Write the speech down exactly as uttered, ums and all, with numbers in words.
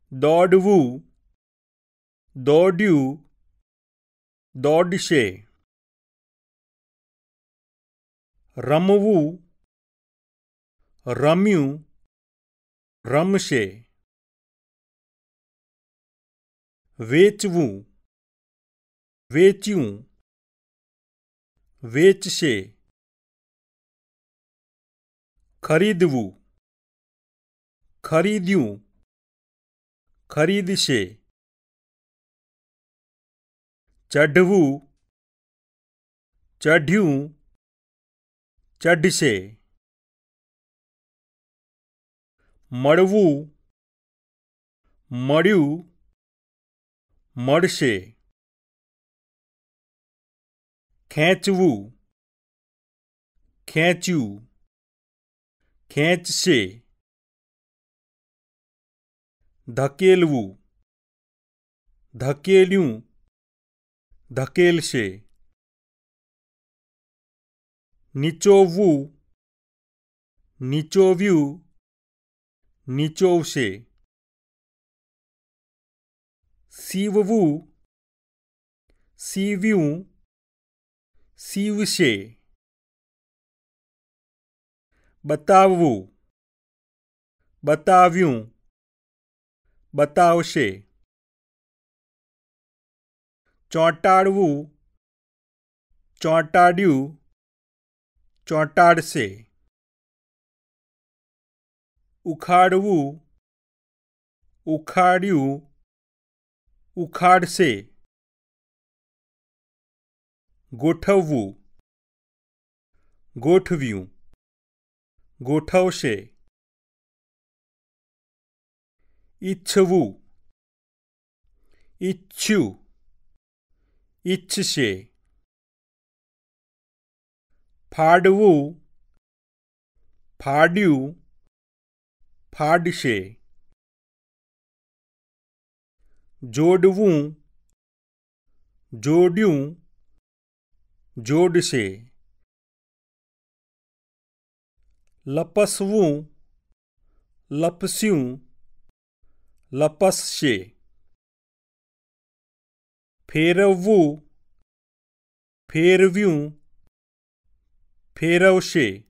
दोडवु, दोड्यू, दodashe, रमवु, रम्यू, रमशे, वेचवु, वेच्यूं, वेचशे, खरीदवु, खरीद्यूं, खरीदशे, चढ़वु, चढ़्यूं, चढ़शे, मळवु, मळ्यूं, मळशे, खेंचवु, खेंच्यूं, खेंचशे, धकेलवु, धकेल्यूं, धकेलशे, नीचोववु, नीचोव्यूं, नीचोवशे, सीववु, सीव्यूं, सीवशे, बताववु, बताव्यूं, बतावशे, चौंटाड़वु, चौंटाड्यूं, चौंटाड़शे, उखाड़वु, उखाड्यूं, उखाड़शे, गोठववु, गोठव्यूं, गोठवशे, इच्छवु, इच्छ्यूं, इच्छशे, फाड़वु, फाड्यूं, फाड़शे, जोड़वुं, जोड्यूं, जोड़शे, लपसवुं, लपस्यूं, लपसशे, फेरववु, फेरव्यूं, फेरवशे,